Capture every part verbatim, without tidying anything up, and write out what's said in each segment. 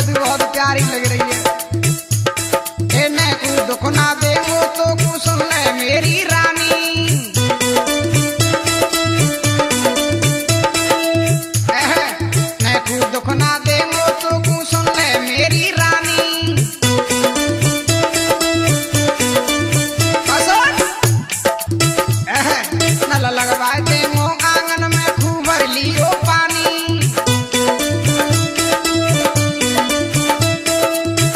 में तू बहुत प्यारी लग रही है। ए न तू दुख ना दे वो तो कु सुन ले मेरी रानी। न तू दुख ना दे वो तो कु सुन ले मेरी रानी। नल लगवा दे मो आंगन में खूब भर लियो पानी।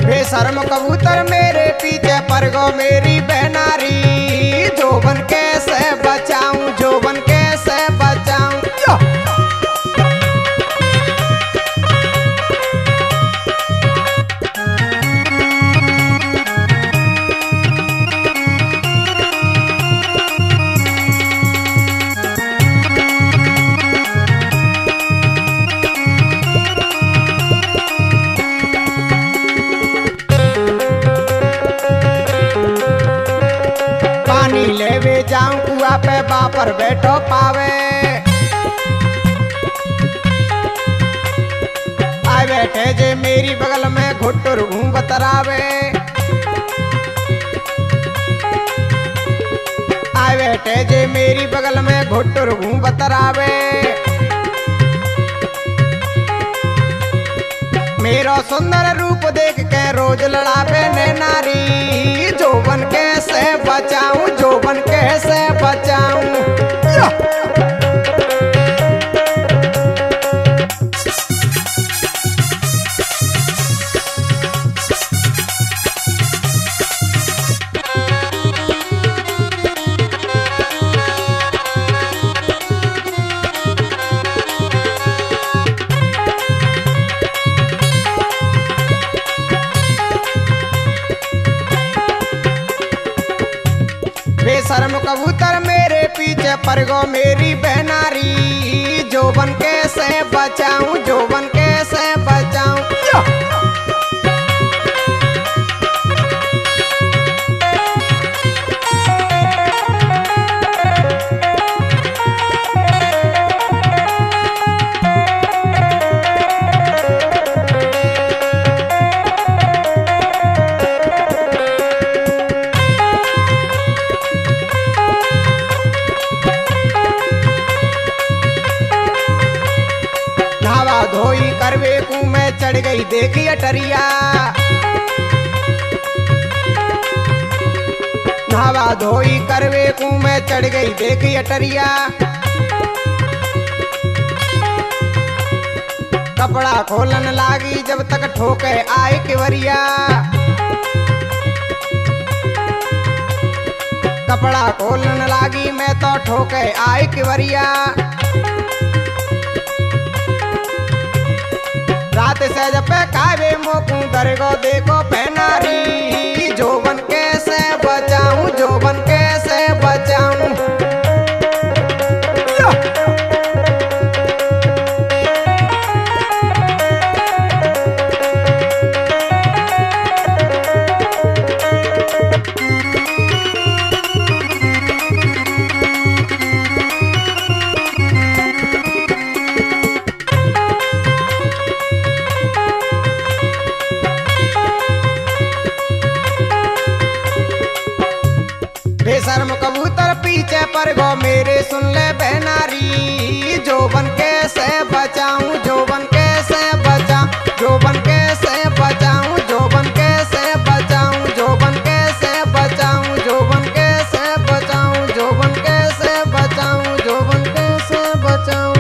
बेशर्म कबूतर मेरे पीछे पर गो मेरी बहनारी, जोबन कैसे बचाऊं, जोबन कैसे बचाऊं। पानी लेवे जाऊं कुआ पे बापर बैठो पावे, आए बैठे जे मेरी बगल में घुटुर घूम बतरावे, आए बैठे जे मेरी बगल में घुटुर घूम बतरावे। मेरा सुंदर रूप देख के रोज लड़ावे ने नारी, जोबन कैसे बचाऊं, जोबन कैसे बचाऊं। बेशर्म कबूतर मेरे पीछे पर गो मेरी बहनारी, जोबन कैसे बचाऊं, जोबन कैसे बचाऊं। धोई करवे कू मैं चढ़ गई देखी अटरिया, नहावा धोई करवे कू मैं चढ़ गई देखी अटरिया। कपड़ा खोलन लागी जब तक ठोके आए केवरिया, कपड़ा खोलन लागी मैं तो ठोके आए केवरिया। रात से जब पे कावे मोकू दरगो देखो पहनारी, जोबन कैसे बचाऊं, जोबन कैसे बचाऊं। बेशर्म कबूतर पीछे पर गो मेरे सुन ले बहनारी, जोबन कैसे बचाऊं, जोबन कैसे बचाऊं, जोबन कैसे बचाऊं, जोबन कैसे बचाऊं, जोबन कैसे बचाऊं, जोबन कैसे बचाऊं, जोबन कैसे बचाऊं, जोबन कैसे बचाऊं।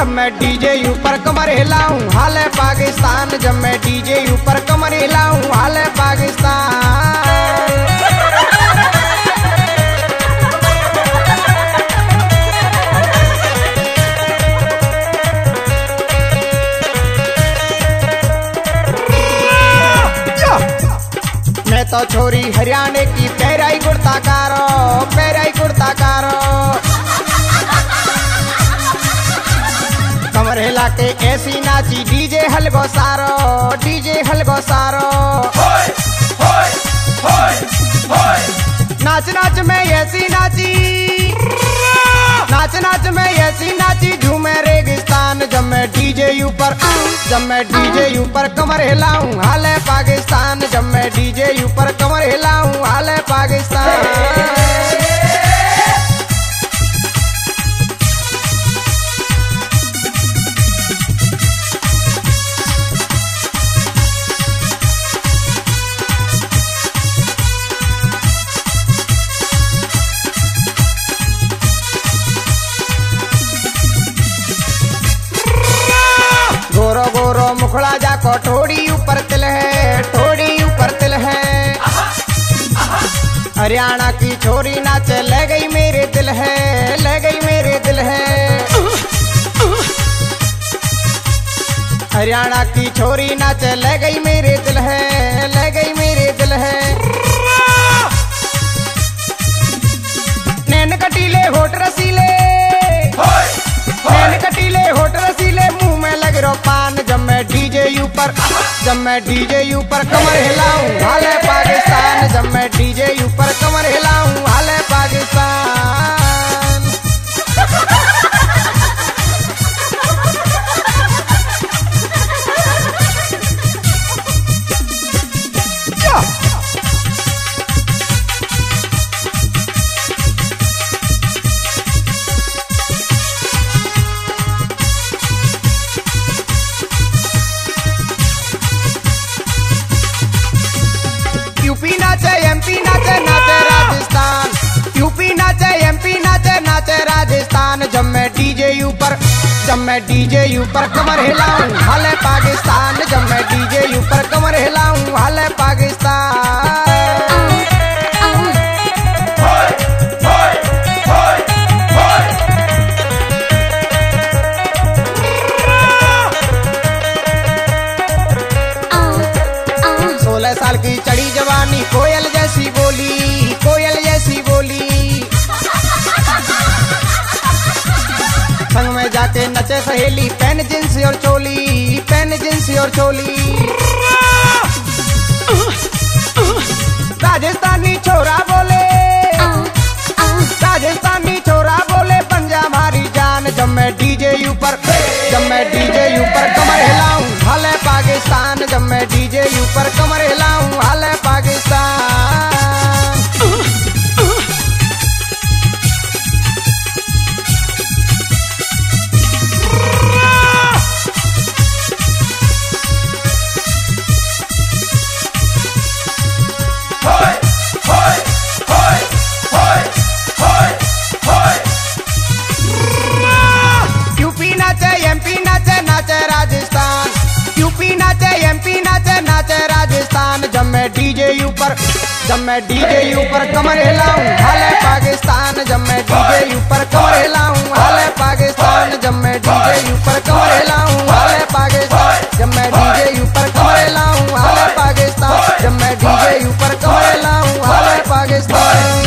जब मैं डीजे ऊपर कमर हिलाऊं हाल है पाकिस्तान। जब मैं डीजे ऊपर कमर हिलाऊं हाल है पाकिस्तान। मैं तो छोरी हरियाणे की पैराई कुर्ता कारो पैराई कुर्ता कारो। कमर हिला के ऐसी नाची डीजे हलगो सारो डीजे हलगो सारो। नाच नाच में ऐसी नाची नाच नाच में ऐसी नाची झूमे रेगिस्तान। जब मैं डीजे ऊपर जब मैं डीजे ऊपर कमर हिलाऊं हाल है पाकिस्तान। जब मैं डीजे ऊपर कमर हिलाऊं हाल है पाकिस्तान। गोरो गोरो मुखड़ा जाको ठोड़ी ऊपर तिल है ठोड़ी ऊपर तिल है। हरियाणा की छोरी नाचे ले गई मेरे दिल है ले गई मेरे दिल है। हरियाणा की छोरी नाचे ले गई मेरे दिल है ले गई मेरे दिल है। नैन कटीले होठ रसीले नैन कटीले होठ रसीले मुंह में लग रो पान। जब मैं डीजे ऊपर जब मैं डीजे ऊपर कमर हिलाऊं हाल है पाकिस्तान। जब मैं डीजे ऊपर कमर हिलाऊं हाल है पाकिस्तान। यूपी नाचे एमपी नाचे नाचे राजस्थान। यूपी नाचे एमपी नाचे नाचे राजस्थान। जब मैं डीजे ऊपर जब मैं डीजे ऊपर कमर हिलाऊं हाल है पाकिस्तान। जब मैं डीजे ऊपर कमर हिलाऊं हाल है पाकिस्तान। सोलह साल की चढ़ी जवानी कोयल जैसी बोली कोयल जैसी बोली। संग में जाके नचे सहेली पेन जींस और चोली पेन जींस और चोली। राजस्थानी छोरा बोले राजस्थानी छोरा बोले पंजा हमारी जान। जब मैं डीजे ऊपर जब मैं डीजे ऊपर कमर हिलाऊं हाल है पाकिस्तान। जब मैं डीजे ऊपर कमर हिलाऊं हाल है पाकिस्तान। यूपी नाचे एमपी नाचे नाचे राजस्थान। यूपी नाचे एमपी नाचे नाचे राजस्थान। जब मैं डीजे ऊपर जब मैं डीजे ऊपर कमर हिलाऊं हाल है पाकिस्तान। जब मैं डीजे ऊपर कमर हिलाऊं हाल है पाकिस्तान। जब मैं डीजे ऊपर कमर हिलाऊं हाल है पाकिस्तान। जब मैं डीजे ऊपर कमर हिलाऊं हाल है पाकिस्तान। जब मैं डीजे ऊपर कमर हिलाऊं हाल है पाकिस्तान।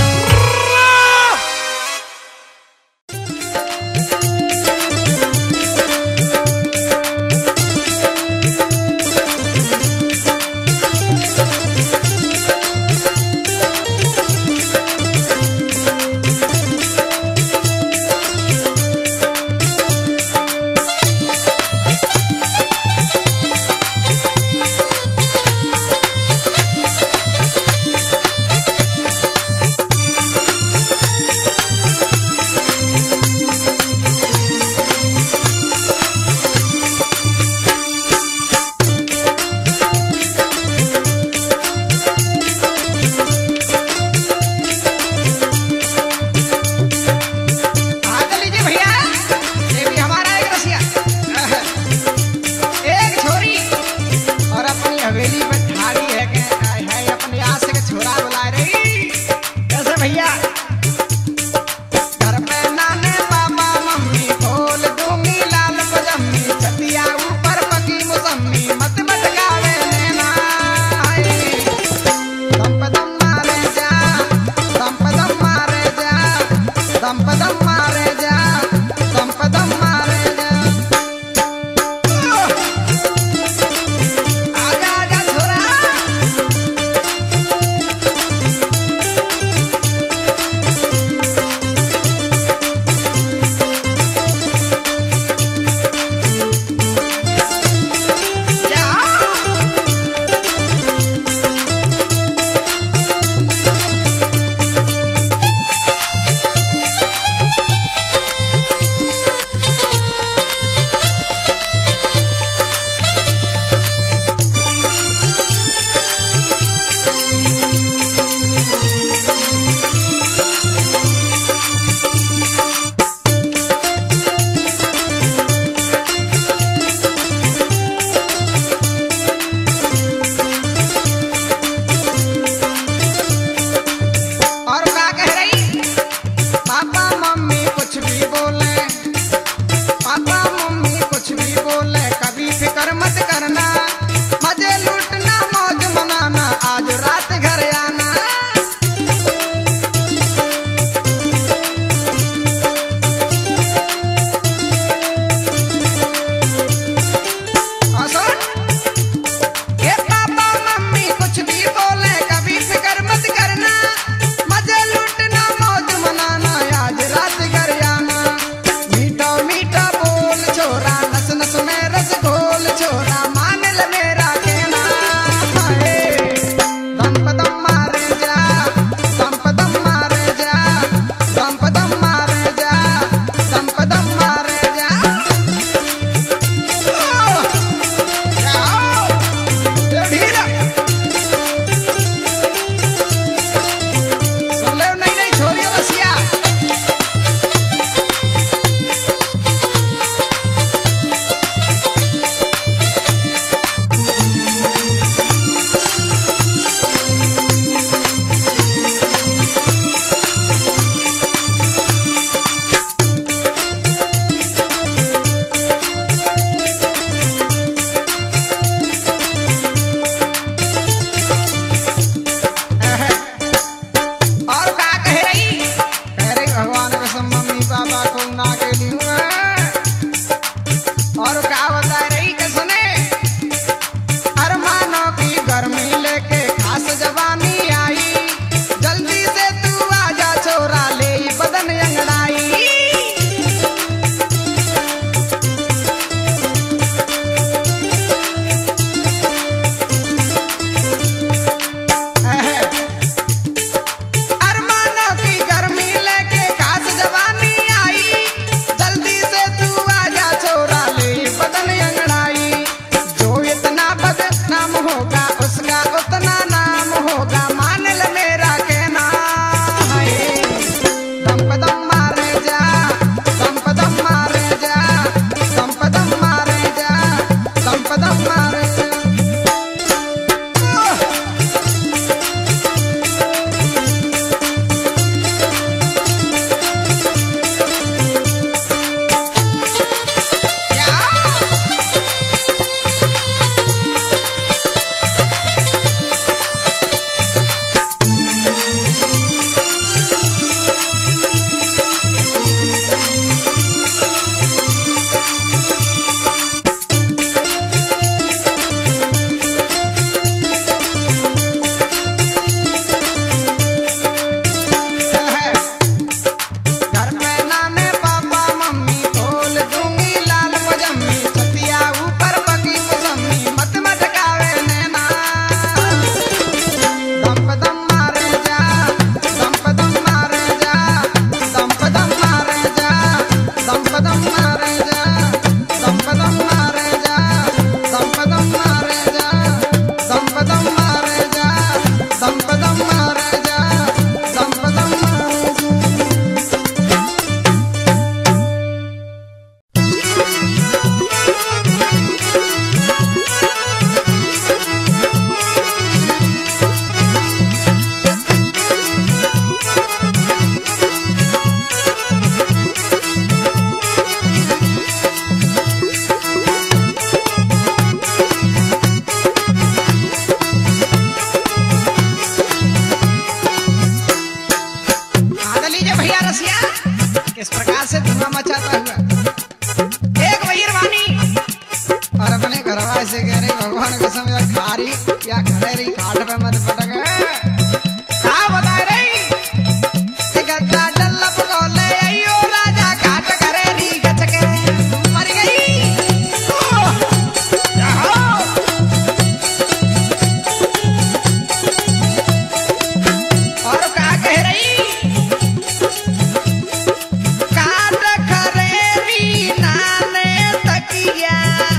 रसिया किस प्रकार से धुआं मचाता हुआ एक बहिरवानी और अपने घरवा से कह रही भगवान को समझ खारी या खरेरी खाट पे मत पटक का बता रही गद्दा डल्लप को ले आइयो राजा घाट खरेरी गचके मर गई और क्या कह रही घाट खरेरी नाने तकिया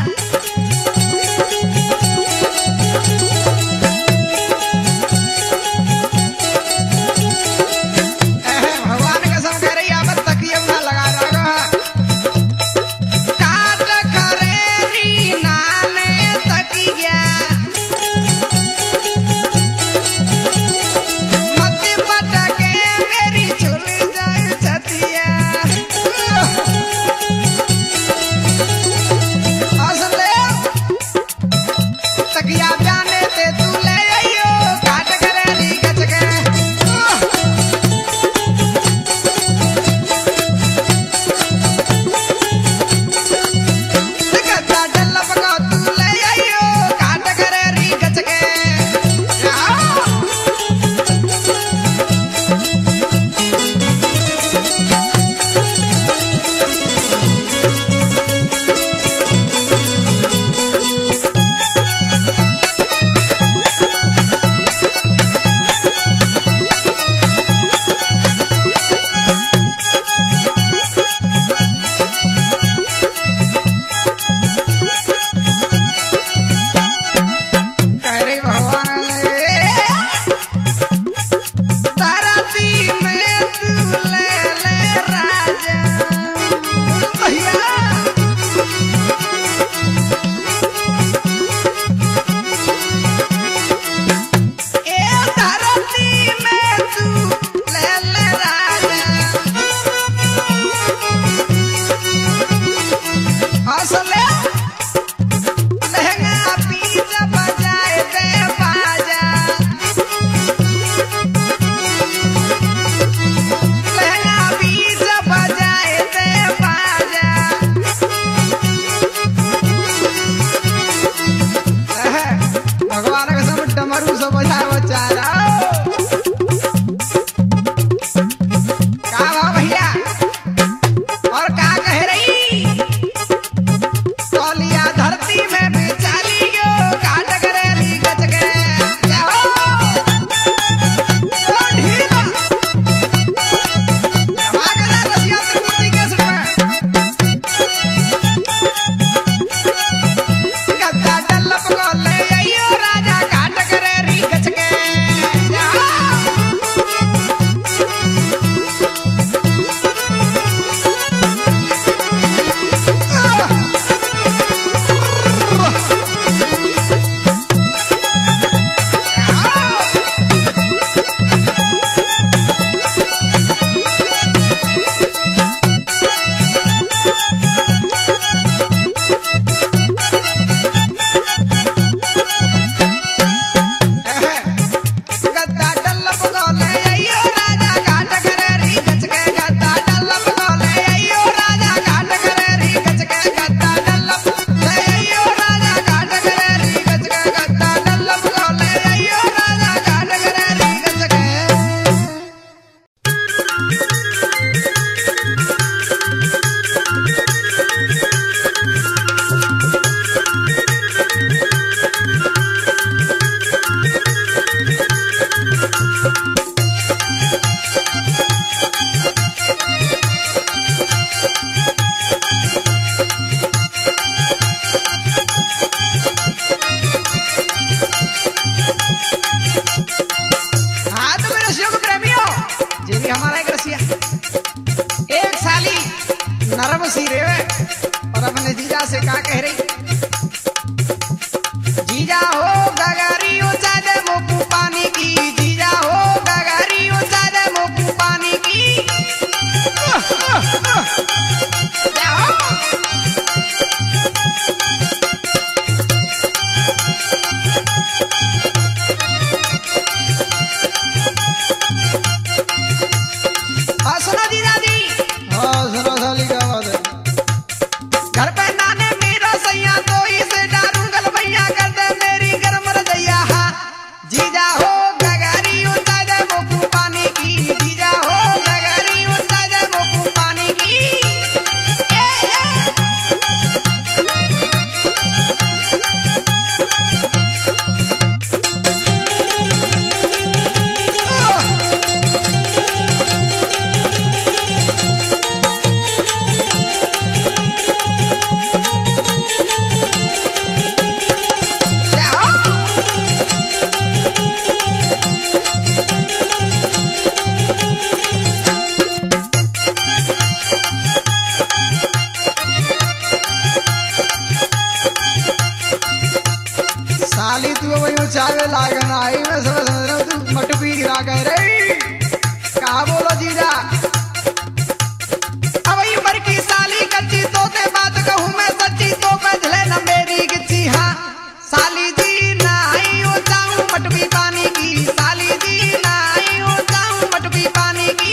से का कह रही जीजा हो गगारी ऊंचा दे मोकू पानी की, जीजा हो गगारी ऊंचा दे मोकू पानी की। सुनो जीजा चावे लागन आई मैं समझ रहा हूँ तू मटपी गिरा कह रही कहा बोलो जीजा। अब उम्र की साली कच्ची तो ते बात कहूँ मैं सच्ची तो बदले न मेरी गिच्ची। हाँ साली जी नाई हो जाऊं मटकी पानी की, साली जी नाई हो जाऊं मटकी पानी की।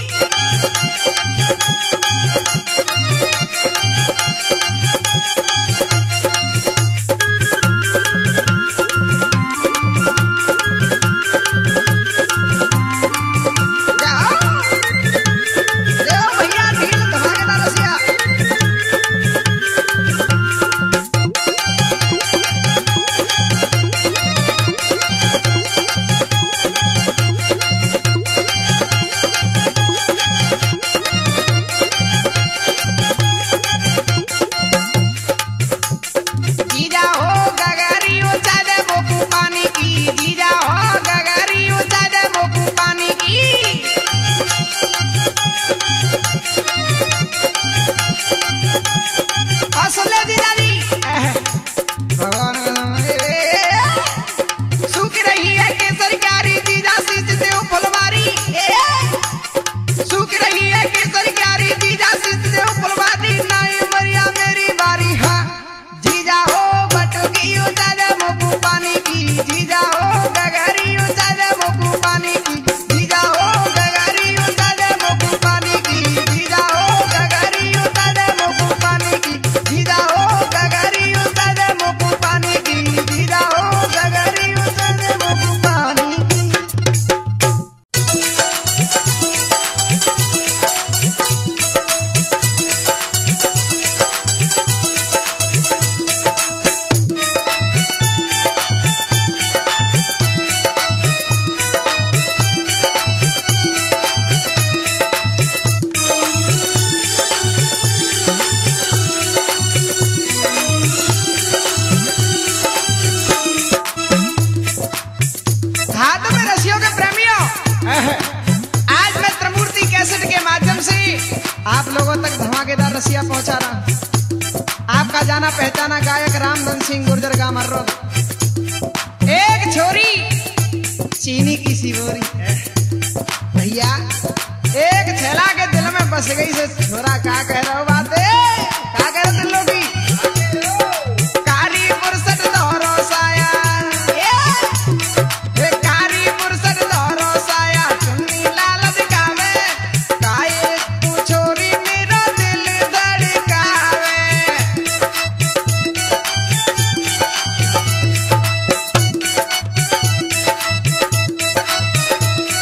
आप लोगों तक धमाकेदार रसिया पहुंचा रहा आपका जाना पहचाना गायक रामधन सिंह गुर्जर का मर्रो। एक छोरी चीनी की सिवोरी भैया एक छेला के दिल में बस गई से छोरा क्या कह रहे हो बात क्या कह रहे दिल की कारी पुरसट दोहरो साया कारी पुरसट दोहरो साया चुन्नी लाल दिखावे काए तू छोरी मेरा दिल धड़कावे।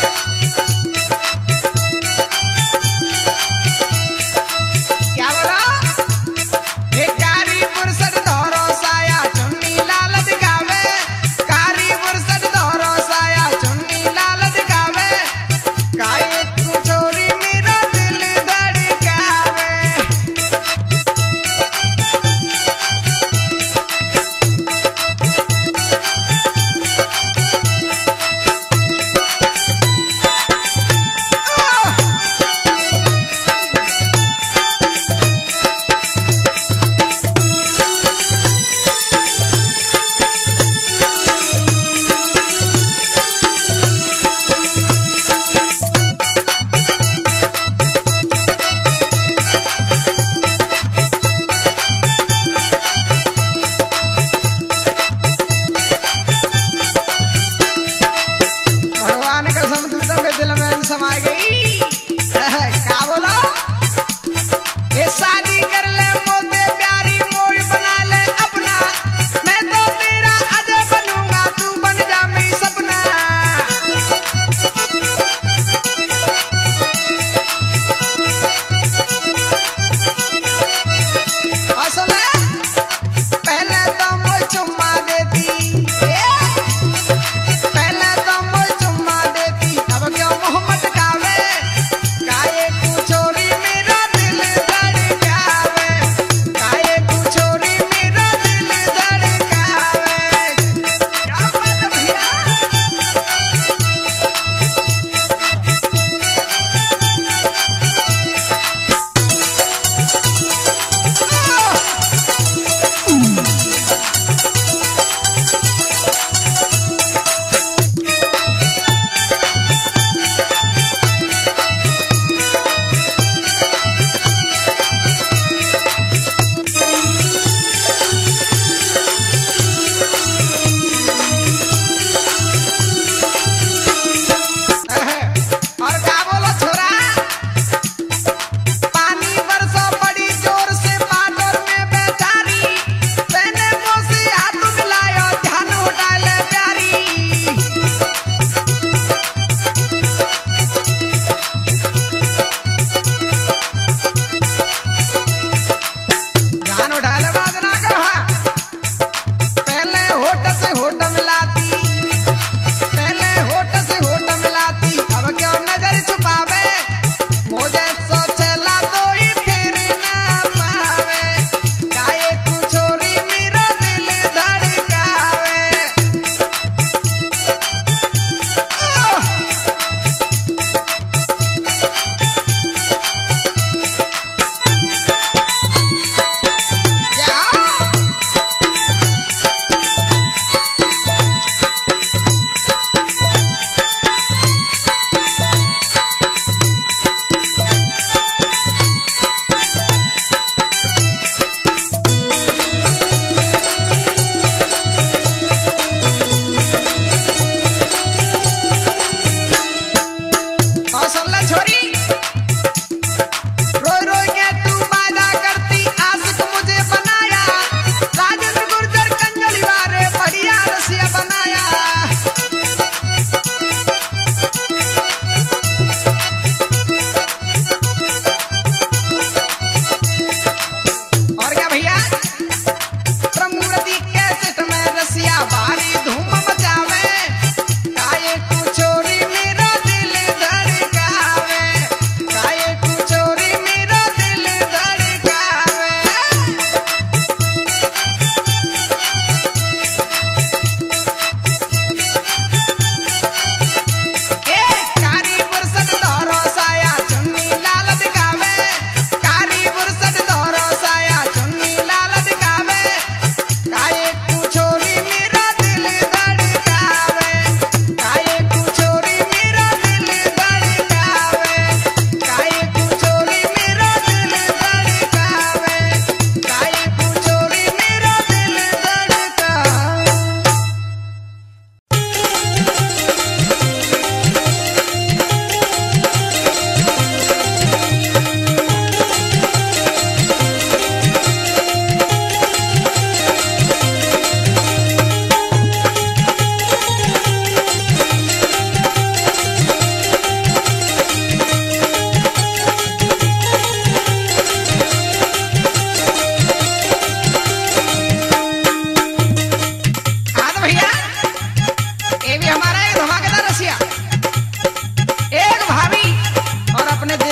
क्या बोला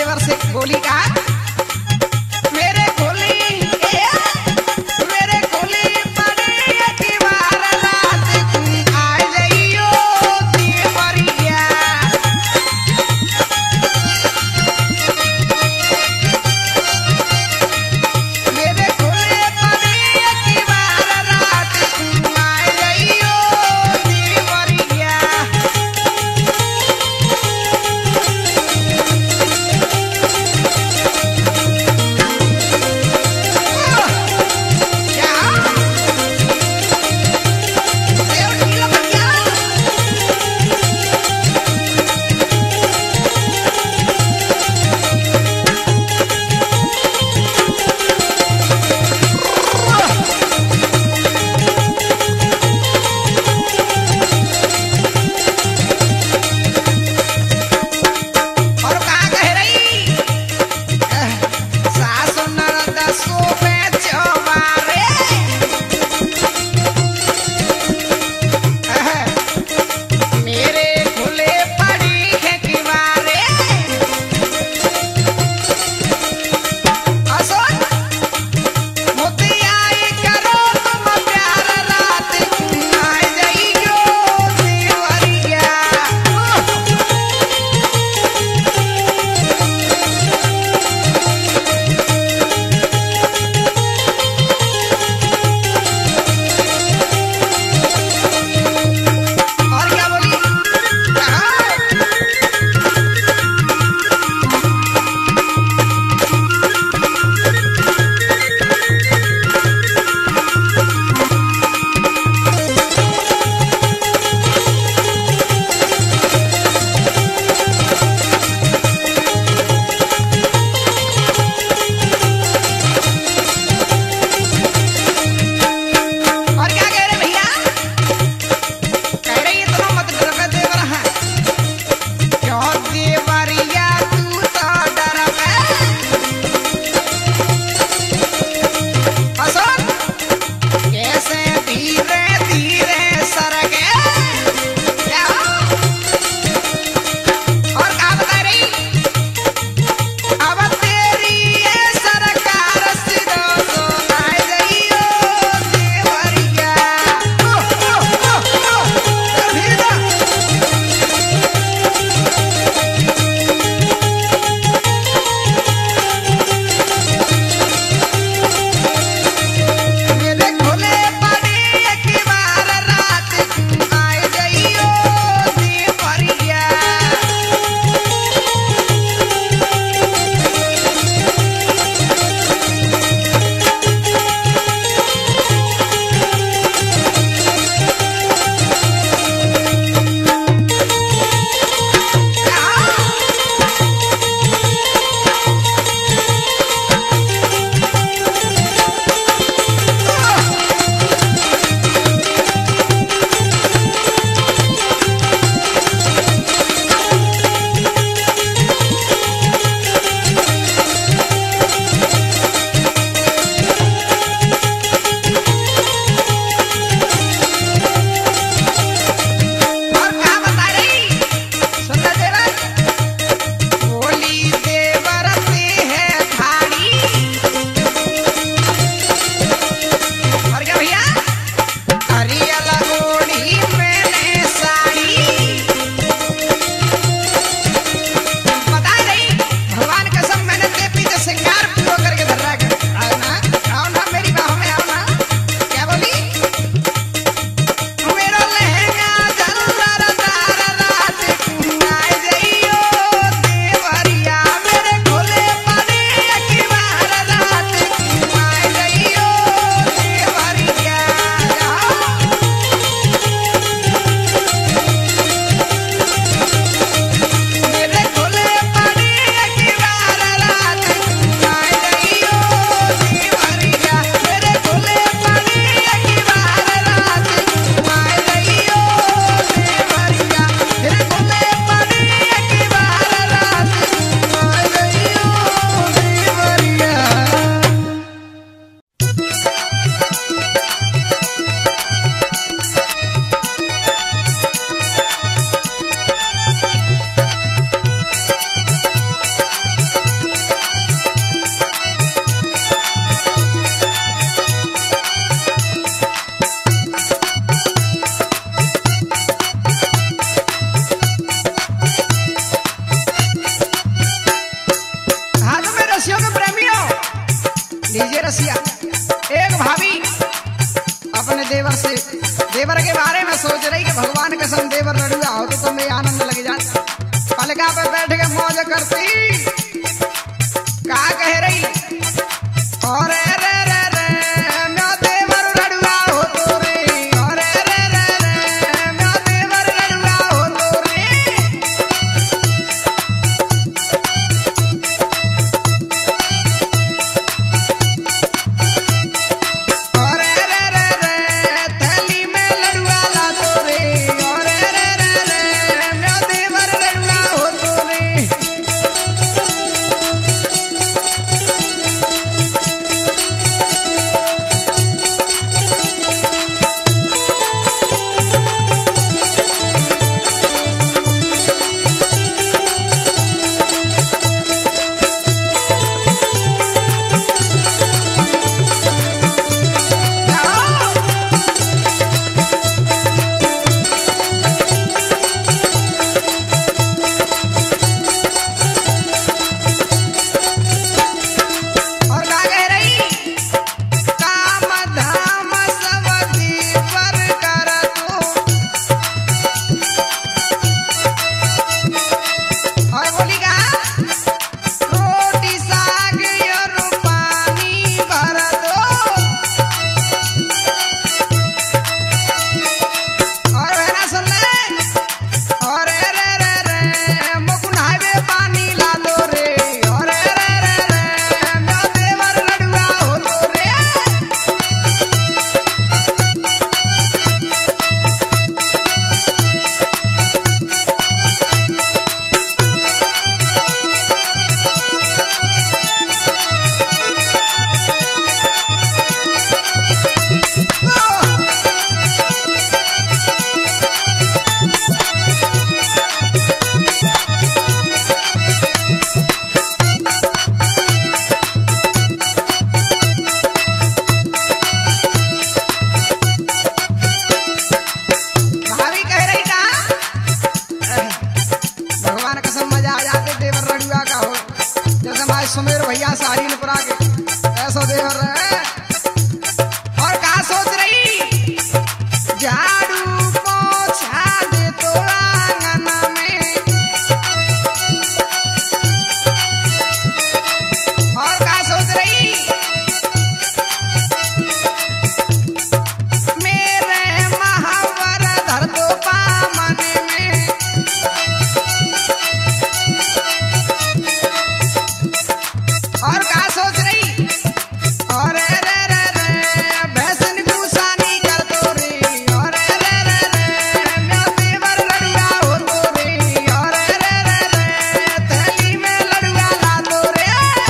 देवर से बोली का मेरे खोली ए, मेरे खोली पड़ी की बार रात तुम आ जाइयो देवरिया मेरे खोली पड़ी की बार रात तुम आ जाइयो देवरिया रसियों के प्रेमियों, लीजिए रसिया। एक भाभी अपने देवर से देवर के बारे में सोच रही कि भगवान के संग देवर लड़ुआ हो तो तुम्हें आनंद लग जाता। पलका पे बैठ के मौज करती, का कह रही, और रे रे रे मैं देवर लड़ुआ हो तो रे, और रे रे रे मैं देवर लड़ुआ हो तो रे। और रे रे रे थैली में लड़ुआ ला तो रे, और रे रे रे मैं देवर लड़ुआ हो तो रे। और का कह रही, काम धाम सब दीवर कर तू, और बोली का रोटी साग और पानी भर दो, और है ना सुन ले, और रे रे रे रे मुकुन हाईवे पानी ला दो रे, और रे रे रे रे मैं देवर लड़ुआ हो तो रे। भाभी कह रही का भगवान कसम मजा आ जाते देवर लड़ुआ का हो, जैसे हमारे सुमेर भैया सारीनपुरा के ऐसा देवर है। और का सोच रही, झाड़ू पोछा दे तो आंगन में, और का सोच रही, मेरे महावर धर दो पामन में, और का सोच रही, और रे रे रे रे भैंसन गुसानी कर दो रे, और रे रे रे रे मैं देवर लड़ुआ हो तो रे, और रे रे रे रे थैली में लड़ुआ ला दो रे।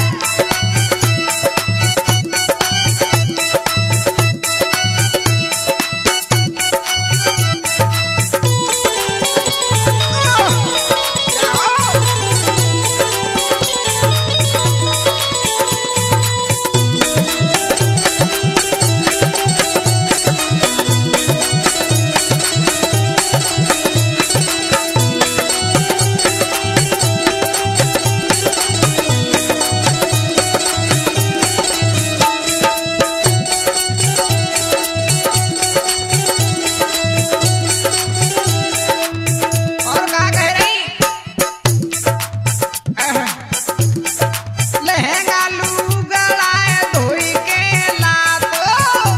और का कह रही, लहंगा लुगड़ाए धोई के ला दो,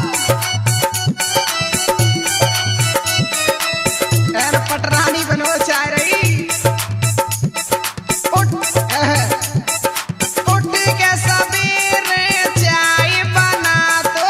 एर पटरानी बनो चाह रही, उठ एह, उठ के सबेरे चाय बना दो,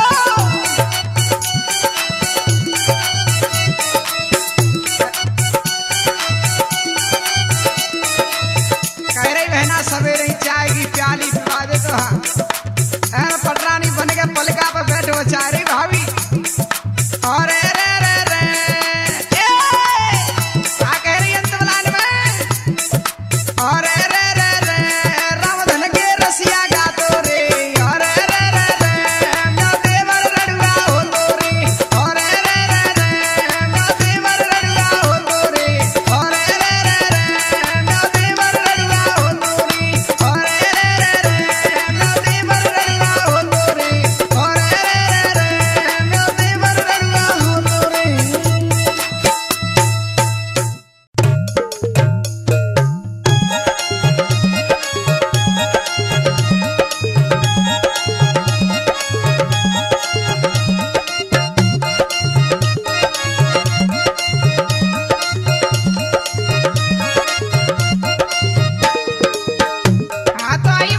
कह रही बहना सवेरे ही चाय की प्याली पिला दे तो हाँ, ऐन पटरानी बन के पलका पे बैठो चाह रही भाभी। और रे रे रे रे ए, का कह रही अंत बलान में, और रे रे रे रे रामधन के रसिया गा तो रे, और रे रे रे रे मैं देवर लड़ुआ हो तो रे, और रे रे रे रे मैं देवर लड़ुआ हो तो रे, और रे रे रे रे मैं देवर लड़ुआ हो तो रे, और रे रे रे रे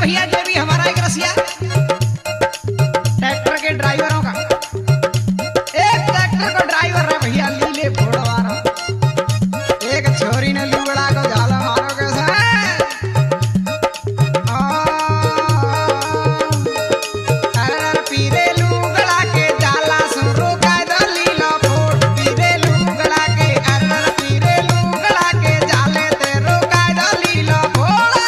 भैया जो भी हमारा एक रसिया ट्रैक्टर के ड्राइवरों का एक ट्रैक्टर को ड्राइवर है भैया लीले फोड़वारा एक छोरी ने लुगड़ा को झाला मारो कैसे अरे पीरे लुगड़ा के जाला सुरो का लीला फोड़ पीरे लुगड़ा के अरे पीरे लुगड़ा के जाले तेरो का लीला फोड़ा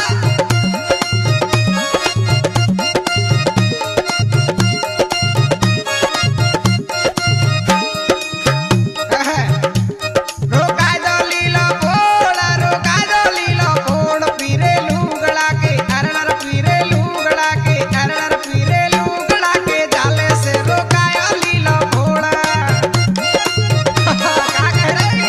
रोका दो लीला फोड़ा रोका दो लीला फोड़ पीरे लुगड़ा के अरनर पीरे लुगड़ा के अरनर पीरे लुगड़ा के जाले से रोका लीला फोड़ा क्या कह रहे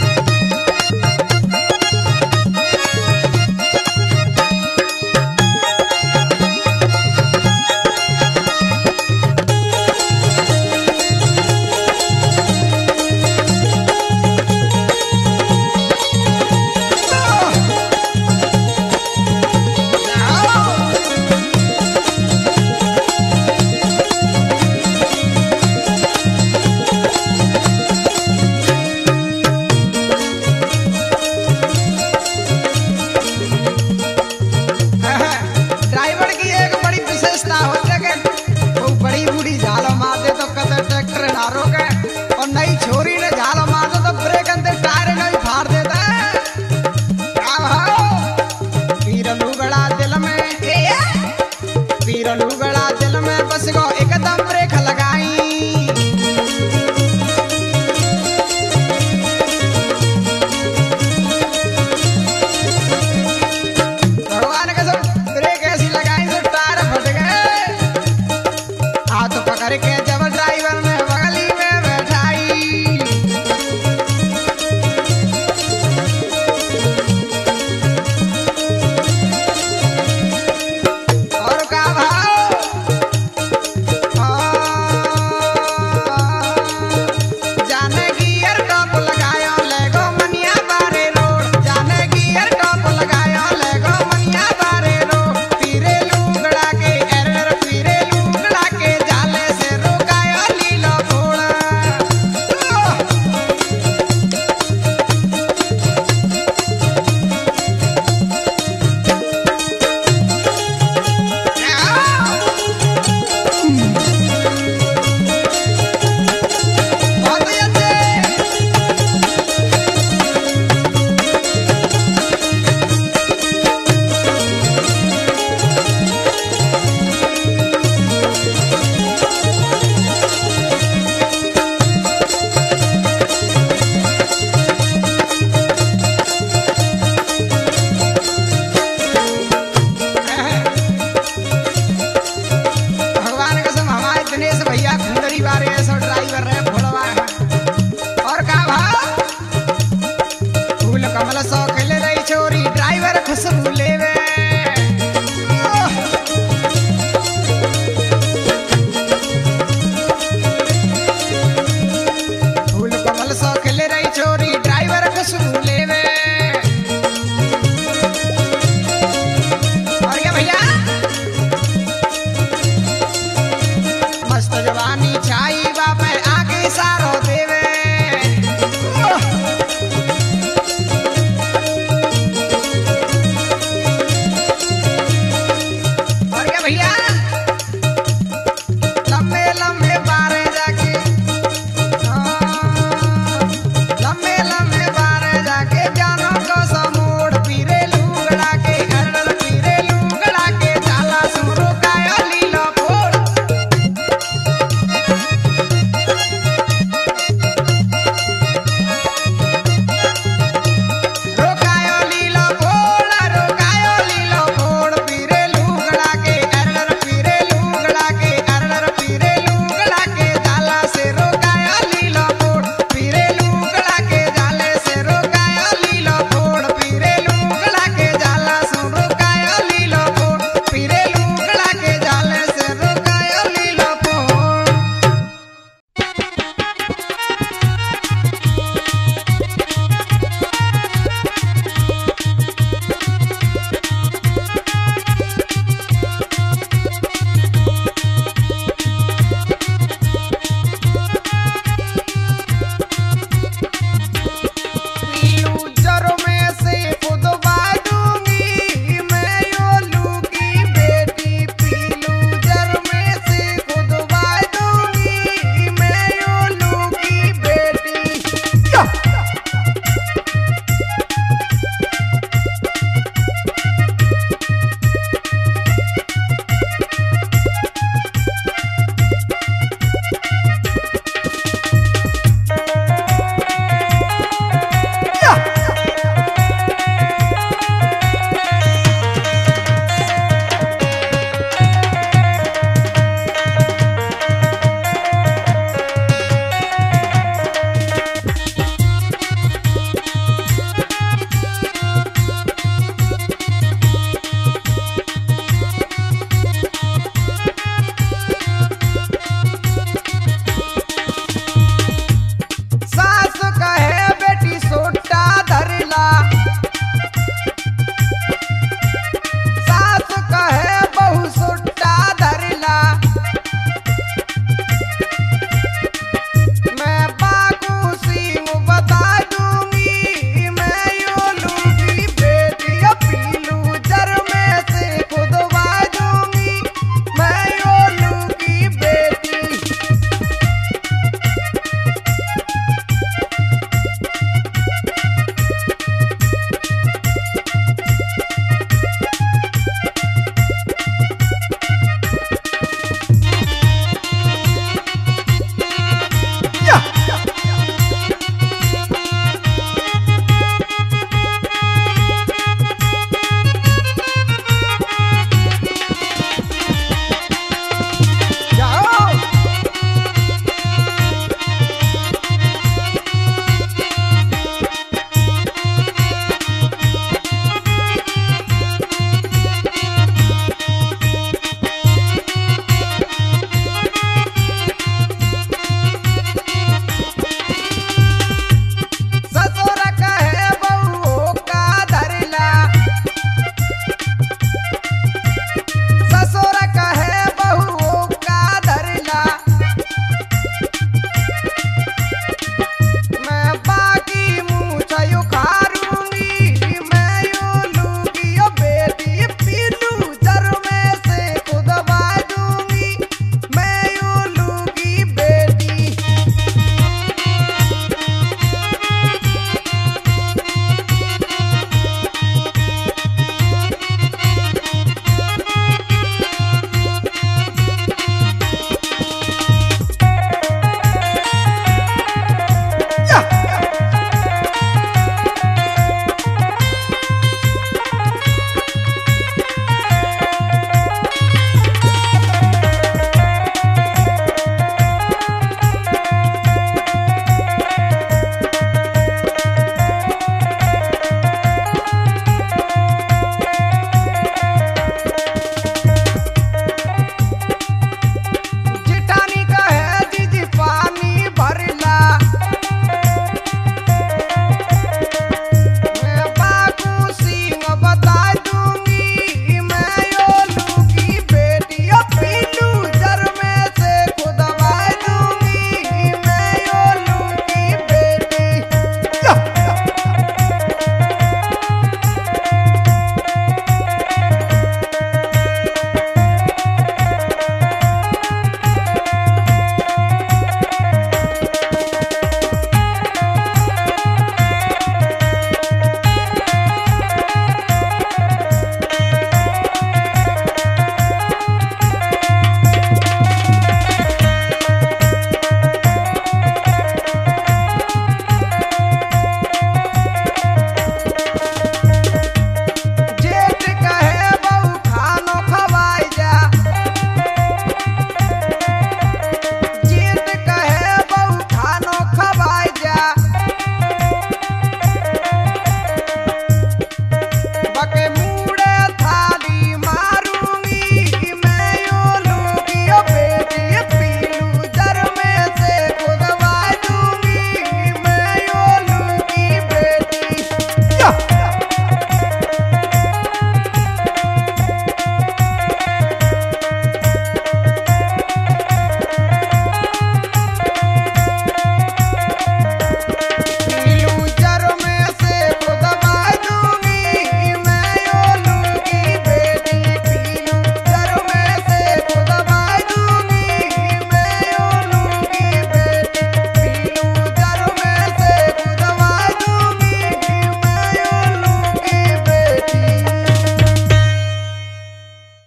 ड्राइवर की एक बड़ी विशेषता होती है कि वो बड़ी बूढ़ी झालो मार दे तो कदर ट्रैक्टर ना रोके और नई छोरी ने झालो मार दे तो ब्रेक अंदर टायर नहीं फाड़ देता है क्या भाव पीर लुगड़ा दिल में पीर लुगड़ा